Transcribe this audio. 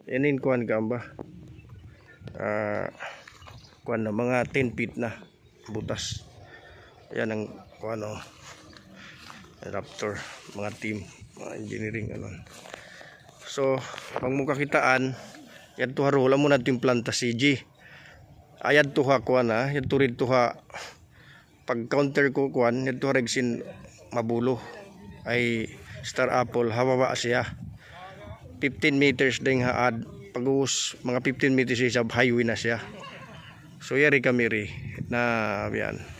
Yanin kuan gamba. Kuan na mga 10 feet na butas. Yan ang kuan Raptor, mga team, mga engineering ano. So, pag mo kakitaan, yan to haro wala mo na yung planta CG. Ayad to ha kuan na, yan to rin to ha. Pag counter ko kuan, yan to regsin mabulo. Ay Star Apple hawawa siya. 15 meters ding haad. Pag-uus mga 15 meters sa highway na siya. So yari kami ri na yan.